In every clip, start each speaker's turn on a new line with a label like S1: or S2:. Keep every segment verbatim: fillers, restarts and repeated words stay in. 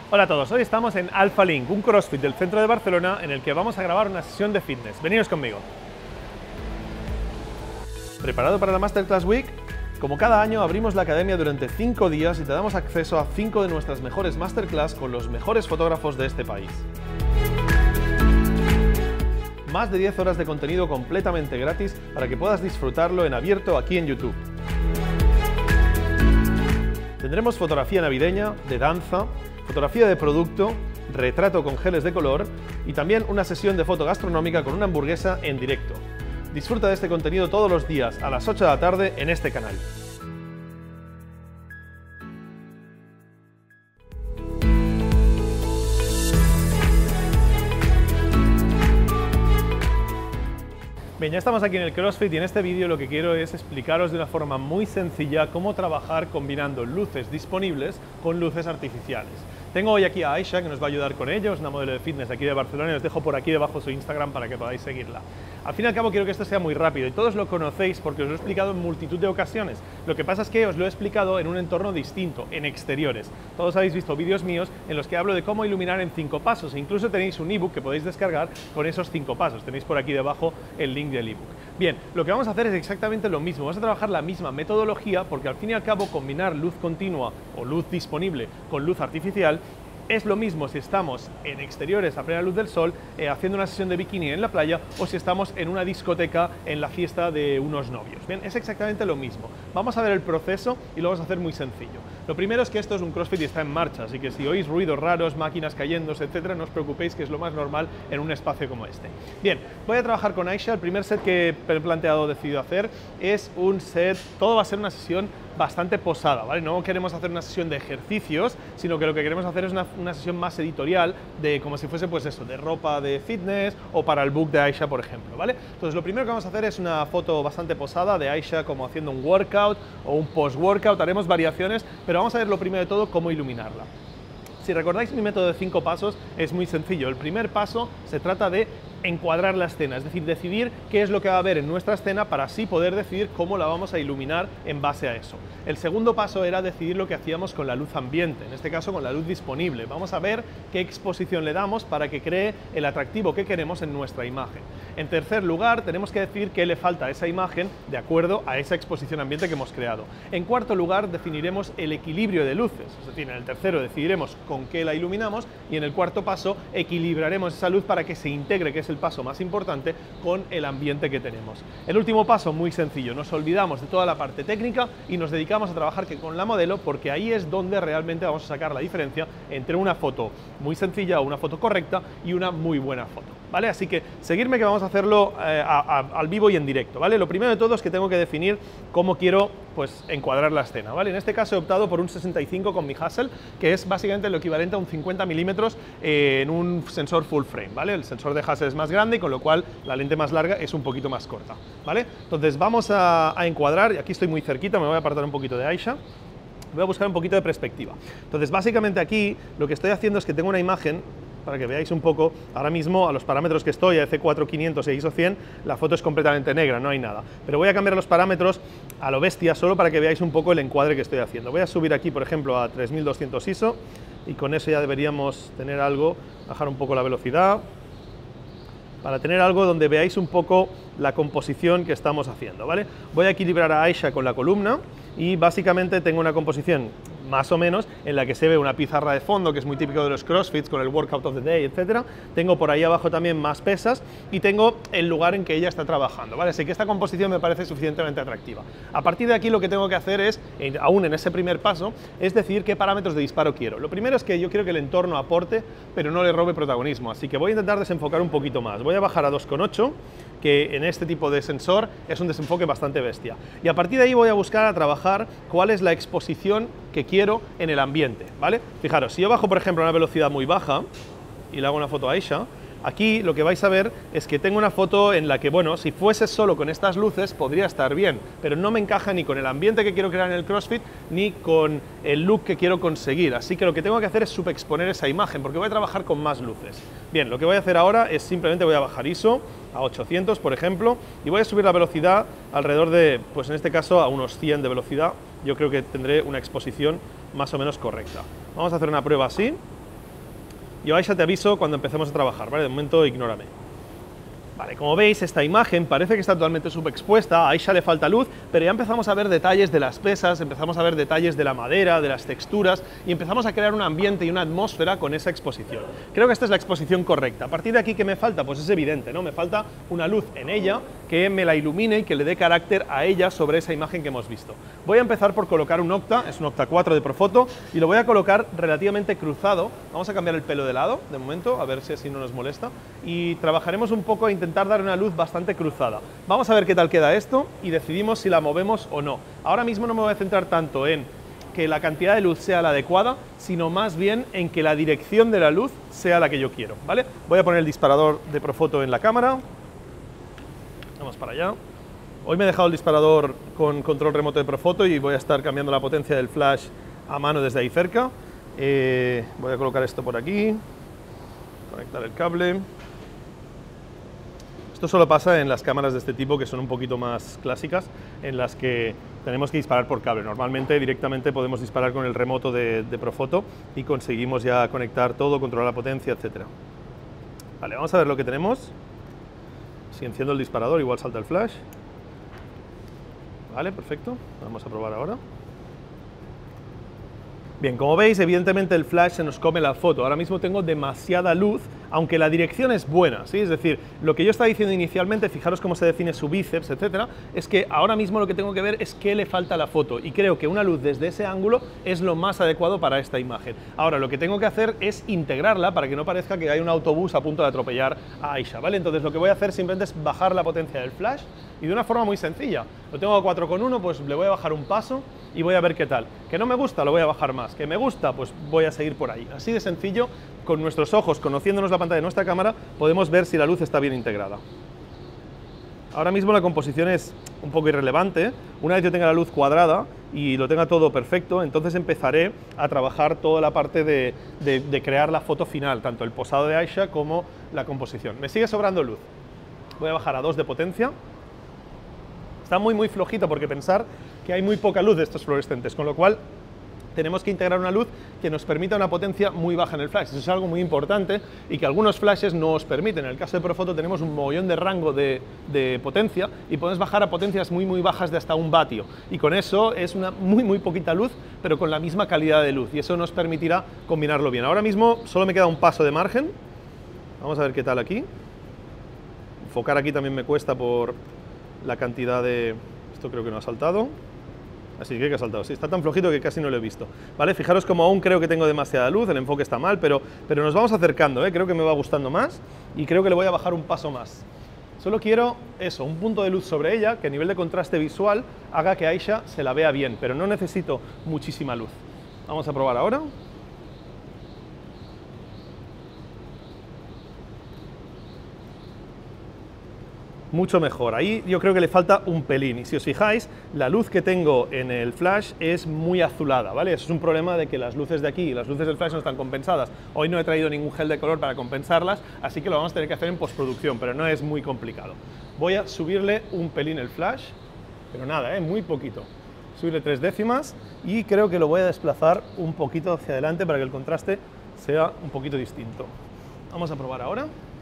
S1: Hola a todos, hoy estamos en Alpha Link, un CrossFit del centro de Barcelona en el que vamos a grabar una sesión de fitness. Veniros conmigo. ¿Preparado para la Masterclass Week? Como cada año abrimos la academia durante cinco días y te damos acceso a cinco de nuestras mejores Masterclass con los mejores fotógrafos de este país. Más de diez horas de contenido completamente gratis para que puedas disfrutarlo en abierto aquí en YouTube. Tendremos fotografía navideña, de danza, fotografía de producto, retrato con geles de color y también una sesión de foto gastronómica con una hamburguesa en directo. Disfruta de este contenido todos los días a las ocho de la tarde en este canal. Bien, ya estamos aquí en el CrossFit y en este vídeo lo que quiero es explicaros de una forma muy sencilla cómo trabajar combinando luces disponibles con luces artificiales. Tengo hoy aquí a Aisha, que nos va a ayudar con ello, es una modelo de fitness de aquí de Barcelona y os dejo por aquí debajo su Instagram para que podáis seguirla. Al fin y al cabo quiero que esto sea muy rápido y todos lo conocéis porque os lo he explicado en multitud de ocasiones. Lo que pasa es que os lo he explicado en un entorno distinto, en exteriores. Todos habéis visto vídeos míos en los que hablo de cómo iluminar en cinco pasos e incluso tenéis un ebook que podéis descargar con esos cinco pasos. Tenéis por aquí debajo el link del ebook. Bien, lo que vamos a hacer es exactamente lo mismo. Vamos a trabajar la misma metodología porque al fin y al cabo combinar luz continua o luz disponible con luz artificial es lo mismo si estamos en exteriores a plena luz del sol eh, haciendo una sesión de bikini en la playa o si estamos en una discoteca en la fiesta de unos novios. Bien, es exactamente lo mismo. Vamos a ver el proceso y lo vamos a hacer muy sencillo. Lo primero es que esto es un CrossFit y está en marcha, así que si oís ruidos raros, máquinas cayéndose, etcétera, no os preocupéis que es lo más normal en un espacio como este. Bien, voy a trabajar con Aisha. El primer set que he planteado, decidido hacer, es un set, todo va a ser una sesión bastante posada, ¿vale? No queremos hacer una sesión de ejercicios, sino que lo que queremos hacer es una, una sesión más editorial, de como si fuese pues eso, de ropa de fitness o para el book de Aisha, por ejemplo, ¿vale? Entonces lo primero que vamos a hacer es una foto bastante posada de Aisha como haciendo un workout o un post-workout, haremos variaciones, pero vamos a ver lo primero de todo cómo iluminarla. Si recordáis mi método de cinco pasos, es muy sencillo. El primer paso se trata de encuadrar la escena, es decir, decidir qué es lo que va a haber en nuestra escena para así poder decidir cómo la vamos a iluminar en base a eso. El segundo paso era decidir lo que hacíamos con la luz ambiente, en este caso con la luz disponible. Vamos a ver qué exposición le damos para que cree el atractivo que queremos en nuestra imagen. En tercer lugar, tenemos que decidir qué le falta a esa imagen de acuerdo a esa exposición ambiente que hemos creado. En cuarto lugar, definiremos el equilibrio de luces, es decir, en el tercero decidiremos con qué la iluminamos y en el cuarto paso equilibraremos esa luz para que se integre, que es el paso más importante, con el ambiente que tenemos. El último paso, muy sencillo, nos olvidamos de toda la parte técnica y nos dedicamos a trabajar que con la modelo, porque ahí es donde realmente vamos a sacar la diferencia entre una foto muy sencilla o una foto correcta y una muy buena foto, ¿vale? Así que seguirme que vamos a hacerlo eh, a, a, al vivo y en directo, ¿vale? Lo primero de todo es que tengo que definir cómo quiero pues encuadrar la escena, ¿vale? En este caso he optado por un sesenta y cinco con mi Hasselblad, que es básicamente lo equivalente a un cincuenta milímetros eh, en un sensor full frame, ¿vale? El sensor de Hasselblad es más grande, con lo cual la lente más larga es un poquito más corta, ¿vale? Entonces vamos a, a encuadrar, y aquí estoy muy cerquita, me voy a apartar un poquito de Aisha. Voy a buscar un poquito de perspectiva. Entonces básicamente aquí lo que estoy haciendo es que tengo una imagen, para que veáis un poco, ahora mismo a los parámetros que estoy, a F cuatro quinientos e ISO cien, la foto es completamente negra, no hay nada. Pero voy a cambiar los parámetros a lo bestia, solo para que veáis un poco el encuadre que estoy haciendo. Voy a subir aquí, por ejemplo, a tres mil doscientos ISO, y con eso ya deberíamos tener algo, bajar un poco la velocidad, para tener algo donde veáis un poco la composición que estamos haciendo, ¿vale? Voy a equilibrar a Aisha con la columna y básicamente tengo una composición más o menos en la que se ve una pizarra de fondo, que es muy típico de los CrossFits con el Workout of the Day, etcétera. Tengo por ahí abajo también más pesas y tengo el lugar en que ella está trabajando, ¿vale? Así que esta composición me parece suficientemente atractiva. A partir de aquí lo que tengo que hacer es, aún en ese primer paso, es decidir qué parámetros de disparo quiero. Lo primero es que yo quiero que el entorno aporte, pero no le robe protagonismo, así que voy a intentar desenfocar un poquito más. Voy a bajar a dos coma ocho, que en este tipo de sensor es un desenfoque bastante bestia. Y a partir de ahí voy a buscar a trabajar cuál es la exposición que quiero en el ambiente, ¿vale? Fijaros, si yo bajo, por ejemplo, a una velocidad muy baja y le hago una foto a Aisha, aquí lo que vais a ver es que tengo una foto en la que, bueno, si fuese solo con estas luces podría estar bien, pero no me encaja ni con el ambiente que quiero crear en el CrossFit ni con el look que quiero conseguir, así que lo que tengo que hacer es subexponer esa imagen, porque voy a trabajar con más luces. Bien, lo que voy a hacer ahora es simplemente voy a bajar ISO a ochocientos, por ejemplo, y voy a subir la velocidad alrededor de, pues en este caso, a unos cien de velocidad. Yo creo que tendré una exposición más o menos correcta. Vamos a hacer una prueba así. Yo, Aisha, te aviso cuando empecemos a trabajar, ¿vale? De momento, ignórame. Vale, como veis, esta imagen parece que está totalmente subexpuesta, a Aisha le falta luz, pero ya empezamos a ver detalles de las pesas, empezamos a ver detalles de la madera, de las texturas, y empezamos a crear un ambiente y una atmósfera con esa exposición. Creo que esta es la exposición correcta. A partir de aquí, ¿qué me falta? Pues es evidente, ¿no? Me falta una luz en ella que me la ilumine y que le dé carácter a ella sobre esa imagen que hemos visto. Voy a empezar por colocar un octa, es un octa cuatro de Profoto, y lo voy a colocar relativamente cruzado. Vamos a cambiar el pelo de lado, de momento, a ver si así no nos molesta, y trabajaremos un poco a intentar intentar dar una luz bastante cruzada. Vamos a ver qué tal queda esto y decidimos si la movemos o no. Ahora mismo no me voy a centrar tanto en que la cantidad de luz sea la adecuada, sino más bien en que la dirección de la luz sea la que yo quiero, ¿vale? Voy a poner el disparador de Profoto en la cámara. Vamos para allá. Hoy me he dejado el disparador con control remoto de Profoto y voy a estar cambiando la potencia del flash a mano desde ahí cerca. Eh, voy a colocar esto por aquí, conectar el cable. Esto solo pasa en las cámaras de este tipo, que son un poquito más clásicas, en las que tenemos que disparar por cable. Normalmente directamente podemos disparar con el remoto de, de Profoto y conseguimos ya conectar todo, controlar la potencia, etcétera. Vale, vamos a ver lo que tenemos. Si enciendo el disparador, igual salta el flash. Vale, perfecto. Vamos a probar ahora. Bien, como veis, evidentemente el flash se nos come la foto. Ahora mismo tengo demasiada luz, aunque la dirección es buena, ¿sí? Es decir, lo que yo estaba diciendo inicialmente, fijaros cómo se define su bíceps, etcétera, es que ahora mismo lo que tengo que ver es qué le falta a la foto, y creo que una luz desde ese ángulo es lo más adecuado para esta imagen. Ahora, lo que tengo que hacer es integrarla para que no parezca que hay un autobús a punto de atropellar a Aisha, ¿vale? Entonces lo que voy a hacer simplemente es bajar la potencia del flash, y de una forma muy sencilla. Lo tengo a cuatro coma uno, pues le voy a bajar un paso y voy a ver qué tal. Que no me gusta, lo voy a bajar más. Que me gusta, pues voy a seguir por ahí. Así de sencillo, con nuestros ojos, conociéndonos la pantalla de nuestra cámara, podemos ver si la luz está bien integrada. Ahora mismo la composición es un poco irrelevante. Una vez yo tenga la luz cuadrada y lo tenga todo perfecto, entonces empezaré a trabajar toda la parte de, de, de crear la foto final, tanto el posado de Aisha como la composición. Me sigue sobrando luz. Voy a bajar a dos de potencia. Está muy muy flojito porque pensar que hay muy poca luz de estos fluorescentes, con lo cual tenemos que integrar una luz que nos permita una potencia muy baja en el flash. Eso es algo muy importante y que algunos flashes no os permiten. En el caso de Profoto tenemos un mogollón de rango de, de potencia y podemos bajar a potencias muy muy bajas de hasta un vatio, y con eso es una muy muy poquita luz, pero con la misma calidad de luz, y eso nos permitirá combinarlo bien. Ahora mismo solo me queda un paso de margen. Vamos a ver qué tal aquí. Enfocar aquí también me cuesta por la cantidad de... Esto creo que no ha saltado. Así que, que ha saltado. Sí, está tan flojito que casi no lo he visto. ¿Vale? Fijaros como aún creo que tengo demasiada luz, el enfoque está mal, pero, pero nos vamos acercando, ¿eh? Creo que me va gustando más y creo que le voy a bajar un paso más. Solo quiero eso, un punto de luz sobre ella, que a nivel de contraste visual haga que Aisha se la vea bien, pero no necesito muchísima luz. Vamos a probar ahora. Mucho mejor. Ahí yo creo que le falta un pelín, y si os fijáis, la luz que tengo en el flash es muy azulada, ¿vale? Eso es un problema de que las luces de aquí y las luces del flash no están compensadas. Hoy no he traído ningún gel de color para compensarlas, así que lo vamos a tener que hacer en postproducción, pero no es muy complicado. Voy a subirle un pelín el flash, pero nada, ¿eh? Muy poquito. Subirle tres décimas y creo que lo voy a desplazar un poquito hacia adelante para que el contraste sea un poquito distinto. Vamos a probar ahora.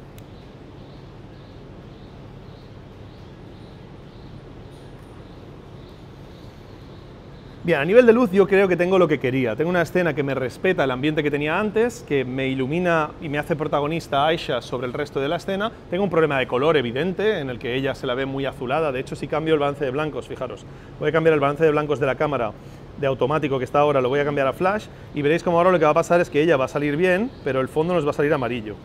S1: Bien, a nivel de luz yo creo que tengo lo que quería. Tengo una escena que me respeta el ambiente que tenía antes, que me ilumina y me hace protagonista a Aisha sobre el resto de la escena. Tengo un problema de color evidente, en el que ella se la ve muy azulada. De hecho, si cambio el balance de blancos, fijaros, voy a cambiar el balance de blancos de la cámara de automático que está ahora, lo voy a cambiar a flash, y veréis como ahora lo que va a pasar es que ella va a salir bien, pero el fondo nos va a salir amarillo.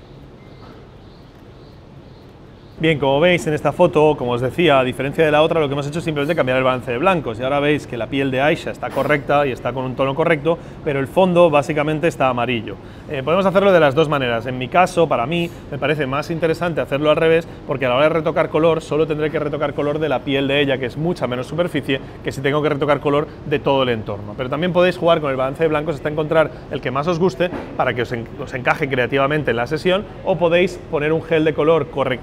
S1: Bien, como veis en esta foto, como os decía, a diferencia de la otra, lo que hemos hecho es simplemente cambiar el balance de blancos, y ahora veis que la piel de Aisha está correcta y está con un tono correcto, pero el fondo básicamente está amarillo. Eh, podemos hacerlo de las dos maneras. En mi caso, para mí, me parece más interesante hacerlo al revés, porque a la hora de retocar color, solo tendré que retocar color de la piel de ella, que es mucha menos superficie, que si tengo que retocar color de todo el entorno. Pero también podéis jugar con el balance de blancos hasta encontrar el que más os guste, para que os, en, os encaje creativamente en la sesión, o podéis poner un gel de color correctivo sobre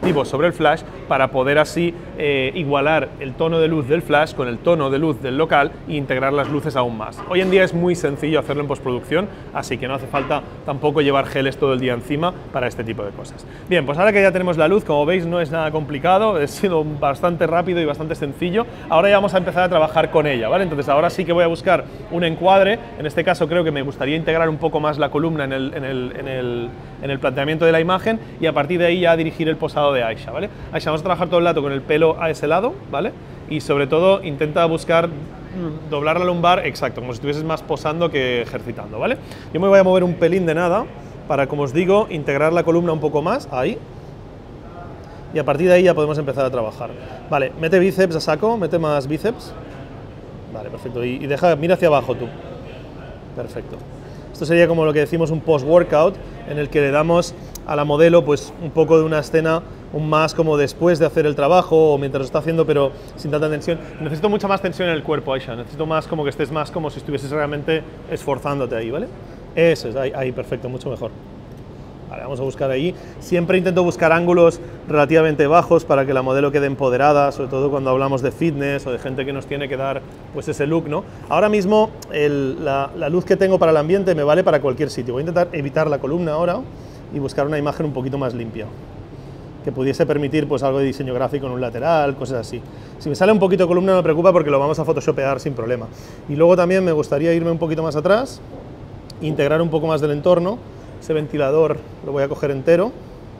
S1: el flash para poder así eh, igualar el tono de luz del flash con el tono de luz del local e integrar las luces aún más. Hoy en día es muy sencillo hacerlo en postproducción, así que no hace falta tampoco llevar geles todo el día encima para este tipo de cosas. Bien, pues ahora que ya tenemos la luz, como veis no es nada complicado, ha sido bastante rápido y bastante sencillo. Ahora ya vamos a empezar a trabajar con ella, ¿vale? Entonces ahora sí que voy a buscar un encuadre. En este caso creo que me gustaría integrar un poco más la columna en el, en el, en el, en el planteamiento de la imagen y a partir de ahí ya dirigir el posado de Aisha, ¿vale? Aisha, vamos a trabajar todo el rato con el pelo a ese lado, ¿vale? Y sobre todo intenta buscar doblar la lumbar, exacto, como si estuvieses más posando que ejercitando, ¿vale? Yo me voy a mover un pelín de nada para, como os digo, integrar la columna un poco más, ahí. Y a partir de ahí ya podemos empezar a trabajar. Vale, mete bíceps a saco, mete más bíceps. Vale, perfecto. Y, y deja, mira hacia abajo tú. Perfecto. Esto sería como lo que decimos un post-workout, en el que le damos a la modelo pues un poco de una escena, un más como después de hacer el trabajo o mientras lo está haciendo, pero sin tanta tensión. Necesito mucha más tensión en el cuerpo, Aisha. Necesito más como que estés más como si estuvieses realmente esforzándote ahí, ¿vale? Eso es, ahí, ahí perfecto, mucho mejor. Vale, vamos a buscar ahí. Siempre intento buscar ángulos relativamente bajos para que la modelo quede empoderada, sobre todo cuando hablamos de fitness o de gente que nos tiene que dar pues ese look, ¿no? Ahora mismo el, la, la luz que tengo para el ambiente me vale para cualquier sitio. Voy a intentar evitar la columna ahora y buscar una imagen un poquito más limpia, que pudiese permitir pues algo de diseño gráfico en un lateral, cosas así. Si me sale un poquito de columna no me preocupa porque lo vamos a photoshopear sin problema. Y luego también me gustaría irme un poquito más atrás, integrar un poco más del entorno. Ese ventilador lo voy a coger entero,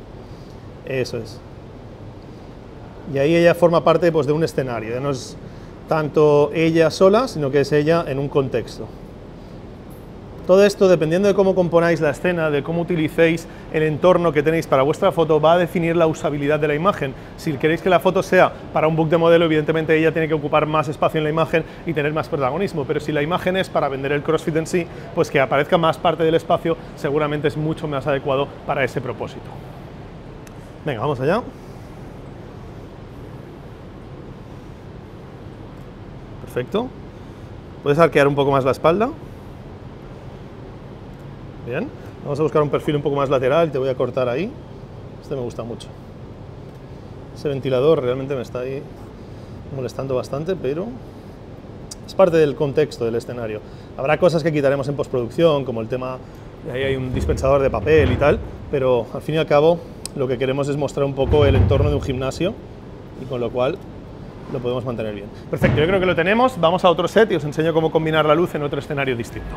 S1: eso es. Y ahí ella forma parte pues, de un escenario, ya no es tanto ella sola, sino que es ella en un contexto. Todo esto, dependiendo de cómo componáis la escena, de cómo utilicéis el entorno que tenéis para vuestra foto, va a definir la usabilidad de la imagen. Si queréis que la foto sea para un book de modelo, evidentemente ella tiene que ocupar más espacio en la imagen y tener más protagonismo, pero si la imagen es para vender el CrossFit en sí, pues que aparezca más parte del espacio seguramente es mucho más adecuado para ese propósito. Venga, vamos allá. Perfecto. Puedes arquear un poco más la espalda. Bien, vamos a buscar un perfil un poco más lateral y te voy a cortar ahí. Este me gusta mucho. Ese ventilador realmente me está ahí molestando bastante, pero es parte del contexto del escenario. Habrá cosas que quitaremos en postproducción, como el tema, ahí hay un dispensador de papel y tal, pero al fin y al cabo lo que queremos es mostrar un poco el entorno de un gimnasio y con lo cual lo podemos mantener bien. Perfecto, yo creo que lo tenemos. Vamos a otro set y os enseño cómo combinar la luz en otro escenario distinto.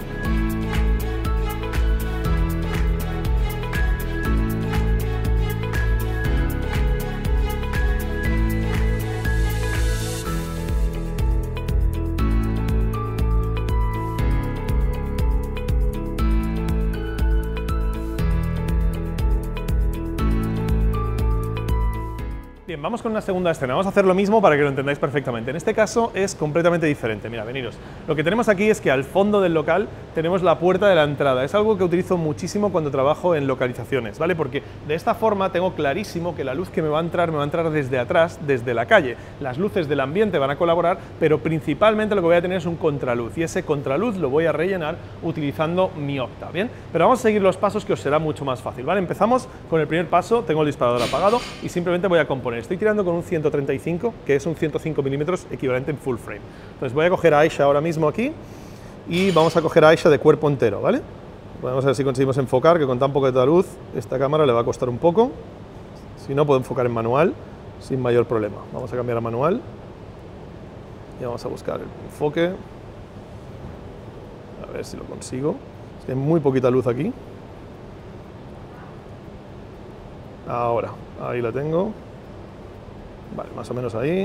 S1: Bien, vamos con una segunda escena. Vamos a hacer lo mismo para que lo entendáis perfectamente. En este caso es completamente diferente. Mira, veniros. Lo que tenemos aquí es que al fondo del local tenemos la puerta de la entrada. Es algo que utilizo muchísimo cuando trabajo en localizaciones, ¿vale? Porque de esta forma tengo clarísimo que la luz que me va a entrar, me va a entrar desde atrás, desde la calle. Las luces del ambiente van a colaborar, pero principalmente lo que voy a tener es un contraluz. Y ese contraluz lo voy a rellenar utilizando mi Octa, ¿bien? Pero vamos a seguir los pasos que os será mucho más fácil, ¿vale? Empezamos con el primer paso. Tengo el disparador apagado y simplemente voy a componer. Estoy tirando con un ciento treinta y cinco, que es un ciento cinco milímetros equivalente en full frame. Entonces voy a coger a Aisha ahora mismo aquí y vamos a coger a Aisha de cuerpo entero, ¿vale? Vamos a ver si conseguimos enfocar, que con tan poquita luz esta cámara le va a costar un poco. Si no, puedo enfocar en manual sin mayor problema. Vamos a cambiar a manual y vamos a buscar el enfoque. A ver si lo consigo. Es que hay muy poquita luz aquí. Ahora, ahí la tengo. Vale, más o menos ahí.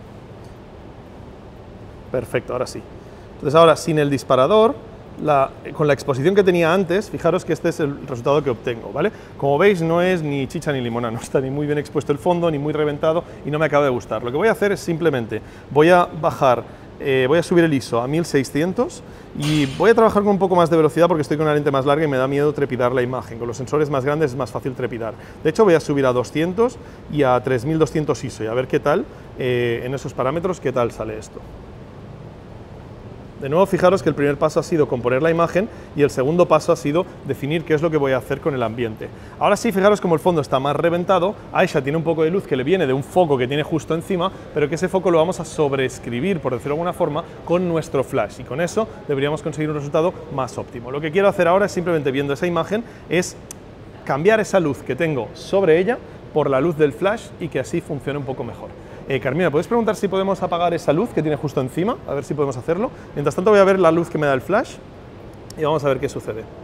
S1: Perfecto, ahora sí. Entonces ahora, sin el disparador, la, con la exposición que tenía antes, fijaros que este es el resultado que obtengo, ¿vale? Como veis, no es ni chicha ni limona, no está ni muy bien expuesto el fondo, ni muy reventado, y no me acaba de gustar. Lo que voy a hacer es simplemente, voy a bajar, eh, voy a subir el I S O a mil seiscientos y voy a trabajar con un poco más de velocidad porque estoy con una lente más larga y me da miedo trepidar la imagen. Con los sensores más grandes es más fácil trepidar. De hecho, voy a subir a doscientos y a tres mil doscientos I S O y a ver qué tal, eh, en esos parámetros, qué tal sale esto. De nuevo, fijaros que el primer paso ha sido componer la imagen y el segundo paso ha sido definir qué es lo que voy a hacer con el ambiente. Ahora sí, fijaros como el fondo está más reventado, Aisha tiene un poco de luz que le viene de un foco que tiene justo encima, pero que ese foco lo vamos a sobreescribir, por decirlo de alguna forma, con nuestro flash, y con eso deberíamos conseguir un resultado más óptimo. Lo que quiero hacer ahora es simplemente, viendo esa imagen, es cambiar esa luz que tengo sobre ella por la luz del flash y que así funcione un poco mejor. Eh, Carmina, ¿puedes preguntar si podemos apagar esa luz que tiene justo encima? A ver si podemos hacerlo. Mientras tanto voy a ver la luz que me da el flash y vamos a ver qué sucede. De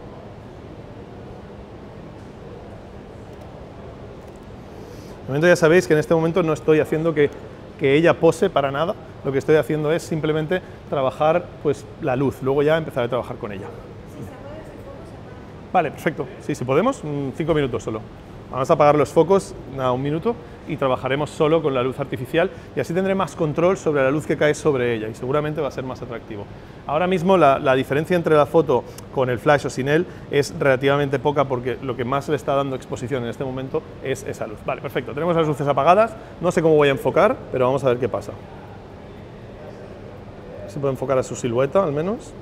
S1: momento ya sabéis que en este momento no estoy haciendo que, que ella pose para nada. Lo que estoy haciendo es simplemente trabajar pues, la luz. Luego ya empezaré a trabajar con ella.
S2: Si se apaga ese foco, se apaga.
S1: Vale, perfecto. Sí, si podemos, cinco minutos solo. Vamos a apagar los focos a un minuto y trabajaremos solo con la luz artificial y así tendré más control sobre la luz que cae sobre ella y seguramente va a ser más atractivo. Ahora mismo la, la diferencia entre la foto con el flash o sin él es relativamente poca porque lo que más le está dando exposición en este momento es esa luz. Vale, perfecto. Tenemos las luces apagadas. No sé cómo voy a enfocar, pero vamos a ver qué pasa. A ver si puedo enfocar a su silueta al menos.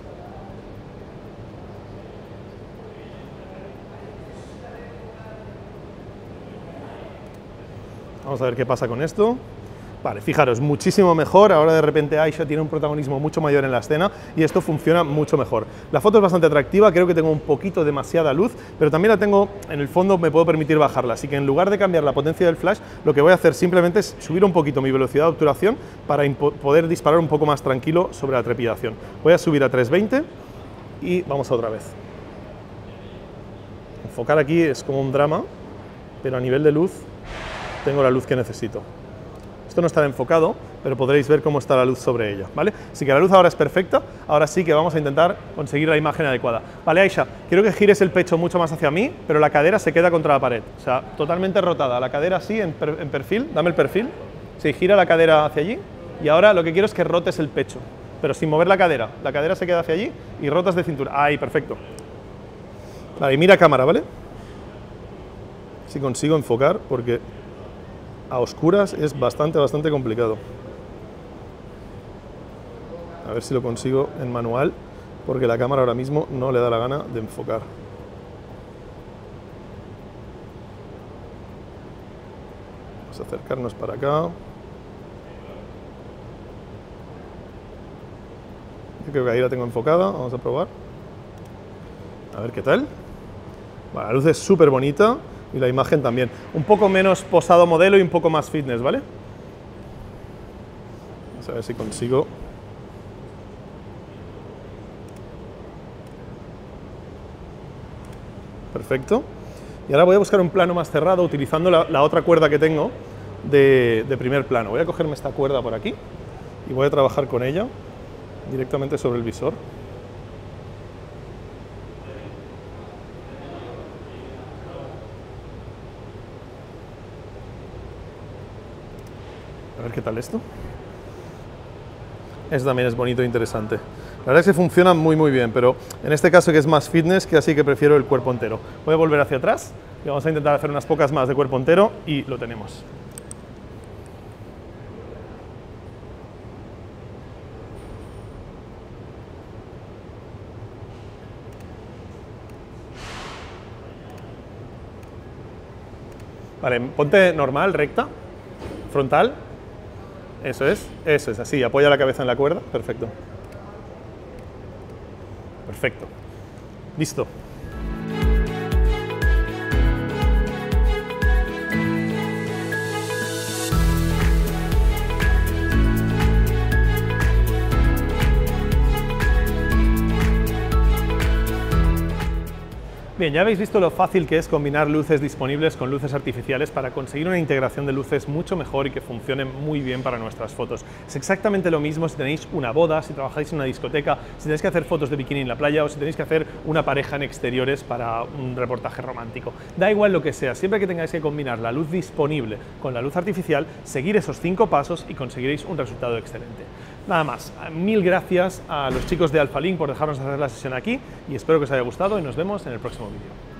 S1: Vamos a ver qué pasa con esto. Vale, fijaros, muchísimo mejor. Ahora de repente Aisha tiene un protagonismo mucho mayor en la escena y esto funciona mucho mejor. La foto es bastante atractiva, creo que tengo un poquito demasiada luz, pero también la tengo, en el fondo me puedo permitir bajarla, así que en lugar de cambiar la potencia del flash, lo que voy a hacer simplemente es subir un poquito mi velocidad de obturación para poder disparar un poco más tranquilo sobre la trepidación. Voy a subir a trescientos veinte y vamos a otra vez. Enfocar aquí es como un drama, pero a nivel de luz tengo la luz que necesito. Esto no estará enfocado, pero podréis ver cómo está la luz sobre ella, ¿vale? Así que la luz ahora es perfecta, ahora sí que vamos a intentar conseguir la imagen adecuada. Vale, Aisha, quiero que gires el pecho mucho más hacia mí, pero la cadera se queda contra la pared, o sea, totalmente rotada, la cadera así, en, per en perfil, dame el perfil, sí, gira la cadera hacia allí, y ahora lo que quiero es que rotes el pecho, pero sin mover la cadera, la cadera se queda hacia allí y rotas de cintura, ahí, perfecto. Vale, y mira cámara, ¿vale? Si consigo enfocar, porque a oscuras es bastante, bastante complicado. A ver si lo consigo en manual, porque la cámara ahora mismo no le da la gana de enfocar. Vamos a acercarnos para acá. Yo creo que ahí la tengo enfocada, vamos a probar. A ver qué tal. Bueno, la luz es súper bonita. Y la imagen también. Un poco menos posado modelo y un poco más fitness, ¿vale? Vamos a ver si consigo. Perfecto. Y ahora voy a buscar un plano más cerrado utilizando la, la otra cuerda que tengo de, de primer plano. Voy a cogerme esta cuerda por aquí y voy a trabajar con ella directamente sobre el visor. A ver qué tal esto. Esto también es bonito e interesante. La verdad es que funciona muy muy bien, pero en este caso que es más fitness, que así que prefiero el cuerpo entero. Voy a volver hacia atrás y vamos a intentar hacer unas pocas más de cuerpo entero y lo tenemos. Vale, ponte normal, recta, frontal. Eso es, eso es, así, apoya la cabeza en la cuerda, perfecto. Perfecto. Listo. Bien, ya habéis visto lo fácil que es combinar luces disponibles con luces artificiales para conseguir una integración de luces mucho mejor y que funcione muy bien para nuestras fotos. Es exactamente lo mismo si tenéis una boda, si trabajáis en una discoteca, si tenéis que hacer fotos de bikini en la playa o si tenéis que hacer una pareja en exteriores para un reportaje romántico. Da igual lo que sea, siempre que tengáis que combinar la luz disponible con la luz artificial, seguir esos cinco pasos y conseguiréis un resultado excelente. Nada más, mil gracias a los chicos de Alphalink por dejarnos hacer la sesión aquí y espero que os haya gustado y nos vemos en el próximo vídeo.